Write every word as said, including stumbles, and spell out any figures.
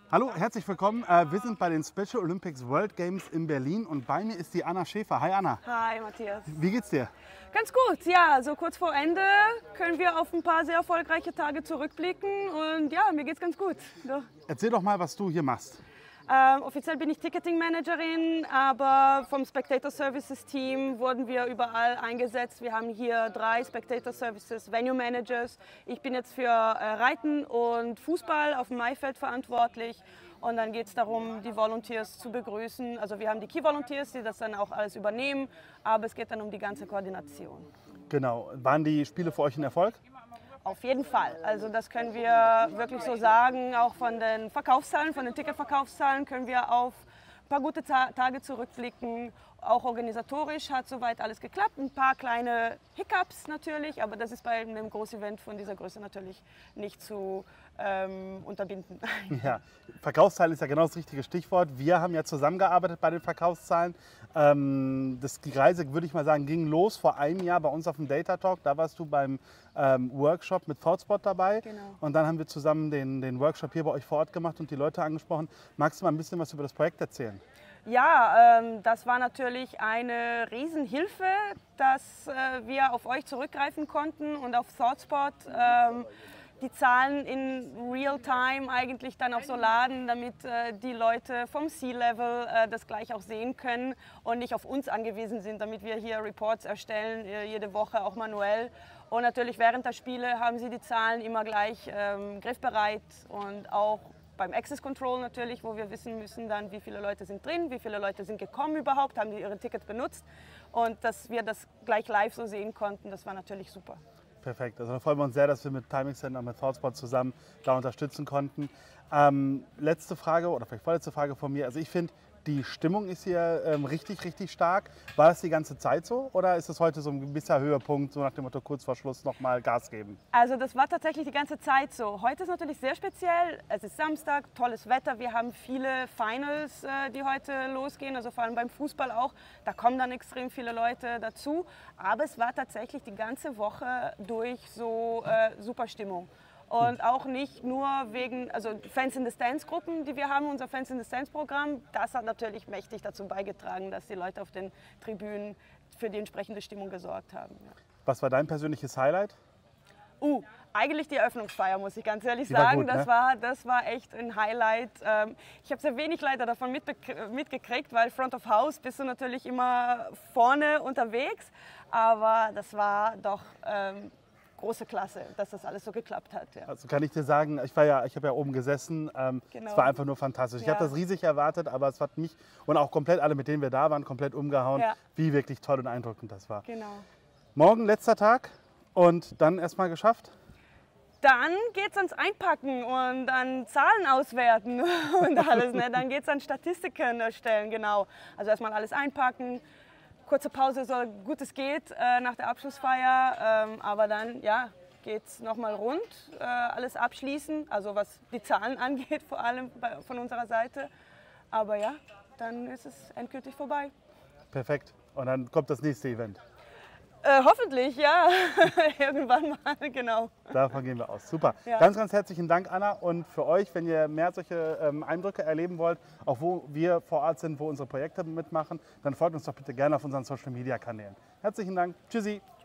Hallo, herzlich willkommen. Wir sind bei den Special Olympics World Games in Berlin und bei mir ist die Anna Schäfer. Hi Anna. Hi Matthias. Wie geht's dir? Ganz gut, ja, so kurz vor Ende können wir auf ein paar sehr erfolgreiche Tage zurückblicken und ja, mir geht's ganz gut. So. Erzähl doch mal, was du hier machst. Ähm, offiziell bin ich Ticketing-Managerin, aber vom Spectator Services Team wurden wir überall eingesetzt. Wir haben hier drei Spectator Services Venue Managers. Ich bin jetzt für äh, Reiten und Fußball auf dem Maifeld verantwortlich. Und dann geht es darum, die Volunteers zu begrüßen. Also wir haben die Key Volunteers, die das dann auch alles übernehmen, aber es geht dann um die ganze Koordination. Genau. Waren die Spiele für euch ein Erfolg? Auf jeden Fall. Also das können wir wirklich so sagen. Auch von den Verkaufszahlen, von den Ticketverkaufszahlen können wir auf ein paar gute Ta Tage zurückblicken. Auch organisatorisch hat soweit alles geklappt. Ein paar kleine Hiccups natürlich, aber das ist bei einem Großevent von dieser Größe natürlich nicht zu ähm, unterbinden. Ja, Verkaufszahlen ist ja genau das richtige Stichwort. Wir haben ja zusammengearbeitet bei den Verkaufszahlen. Ähm, das, die Reise, würde ich mal sagen, ging los vor einem Jahr bei uns auf dem Data Talk. Da warst du beim ähm, Workshop mit ThoughtSpot dabei. Genau. Und dann haben wir zusammen den, den Workshop hier bei euch vor Ort gemacht und die Leute angesprochen. Magst du mal ein bisschen was über das Projekt erzählen? Ja, ähm, das war natürlich eine Riesenhilfe, dass äh, wir auf euch zurückgreifen konnten und auf ThoughtSpot ähm, die Zahlen in Real-Time eigentlich dann auch so laden, damit äh, die Leute vom C-Level äh, das gleich auch sehen können und nicht auf uns angewiesen sind, damit wir hier Reports erstellen, äh, jede Woche auch manuell. Und natürlich während der Spiele haben sie die Zahlen immer gleich ähm, griffbereit und auch beim Access Control natürlich, wo wir wissen müssen dann, wie viele Leute sind drin, wie viele Leute sind gekommen überhaupt, haben die ihre Tickets benutzt und dass wir das gleich live so sehen konnten, das war natürlich super. Perfekt, also da freuen wir uns sehr, dass wir mit Timing Center und mit ThoughtSpot zusammen da unterstützen konnten. Ähm, letzte Frage oder vielleicht vorletzte Frage von mir, also ich finde, die Stimmung ist hier ähm, richtig, richtig stark. War das die ganze Zeit so oder ist es heute so ein gewisser Höhepunkt, so nach dem Motto kurz vor Schluss nochmal Gas geben? Also das war tatsächlich die ganze Zeit so. Heute ist natürlich sehr speziell. Es ist Samstag, tolles Wetter. Wir haben viele Finals, äh, die heute losgehen, also vor allem beim Fußball auch. Da kommen dann extrem viele Leute dazu. Aber es war tatsächlich die ganze Woche durch so äh, super Stimmung. Und auch nicht nur wegen, also Fans in the Stands Gruppen, die wir haben, unser Fans in the Stands Programm, das hat natürlich mächtig dazu beigetragen, dass die Leute auf den Tribünen für die entsprechende Stimmung gesorgt haben. Ja. Was war dein persönliches Highlight? Uh, eigentlich die Eröffnungsfeier, muss ich ganz ehrlich Die war sagen. gut, das, ne? war, das war echt ein Highlight. Ähm, ich habe sehr wenig leider davon mitgekriegt, weil Front of House bist du natürlich immer vorne unterwegs. Aber das war doch ähm, große Klasse, dass das alles so geklappt hat. Ja. Also kann ich dir sagen, ich war ja, ich habe ja oben gesessen. Ähm, Genau. Es war einfach nur fantastisch. Ich Ja. habe das riesig erwartet, aber es hat mich und auch komplett alle, mit denen wir da waren, komplett umgehauen, Ja. wie wirklich toll und eindrückend das war. Genau. Morgen letzter Tag und dann erstmal geschafft. Dann geht es ans Einpacken und an Zahlen auswerten und alles. Ne? Dann geht es an Statistiken erstellen, genau. Also erstmal alles einpacken. Kurze Pause, so gut es geht, äh, nach der Abschlussfeier. Ähm, aber dann ja, geht es nochmal rund, äh, alles abschließen. Also was die Zahlen angeht, vor allem bei, von unserer Seite. Aber ja, dann ist es endgültig vorbei. Perfekt. Und dann kommt das nächste Event. Äh, hoffentlich, ja. Irgendwann mal, genau. Davon gehen wir aus. Super. Ja. Ganz, ganz herzlichen Dank, Anna. Und für euch, wenn ihr mehr solche ähm, Eindrücke erleben wollt, auch wo wir vor Ort sind, wo unsere Projekte mitmachen, dann folgt uns doch bitte gerne auf unseren Social Media Kanälen. Herzlichen Dank. Tschüssi.